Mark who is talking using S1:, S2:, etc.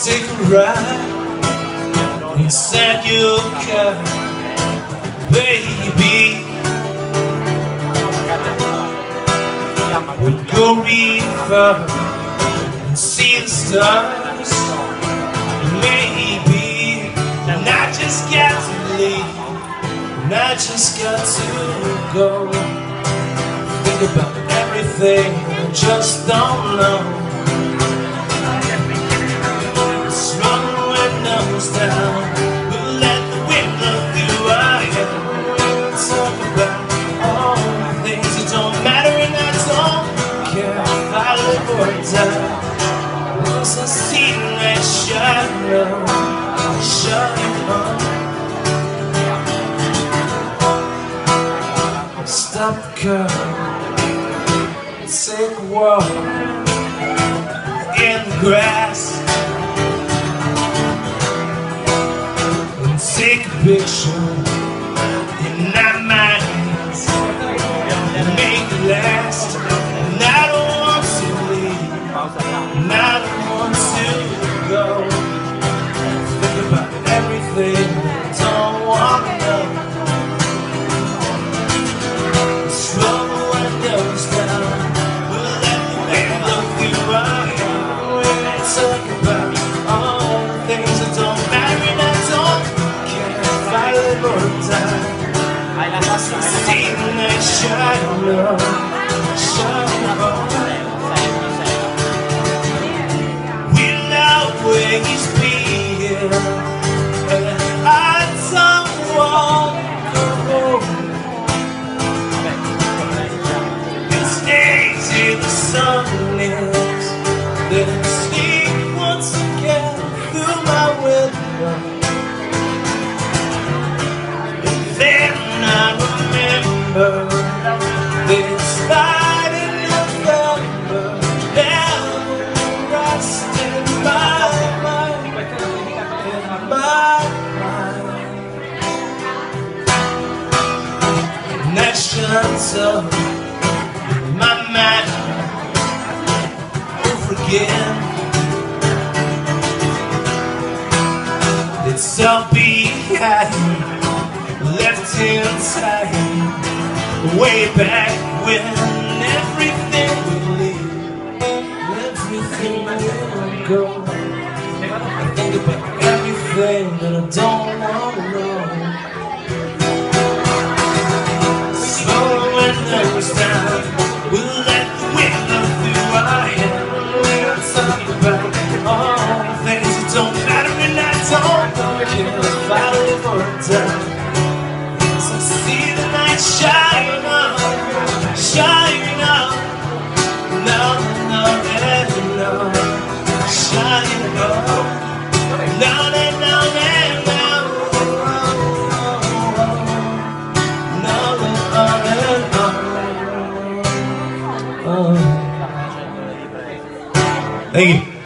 S1: take a ride inside your car, baby. We'll go real far and see the stars, maybe. And I just got to leave, and I just got to go. Think about everything, I just don't know. Down, we'll let the wind blow through our hair. Talk about all the things that don't matter, and I don't care if I live or die. Once I see the light shine on, stop the car, take a walk in the grass. Take a picture in our minds and make it last. And I don't want to leave, and I don't want to go. Think about everything I don't want to know. Slow the windows down, we'll let the wind blow through our hair. We'll talk about all the things that don't matter, and I don't see the night shine on, shine on. We'll always be here, and I don't want to go home. And stay till the sun is, then sneak once again through my window. This night in November, never rest in my mind, in my mind. And that shines up in my mind over again. It's all behind, left inside, way back when everything will leave, everything will go. I think about everything that I don't want to know. Slow the windows down, we'll let the wind blow through our hair. We'll talk about all the things that don't matter, and I don't care if I live or die. So see the night shine on, shine on, no, no, no, shine on, no, no, no, no, no, no, no. Thank you.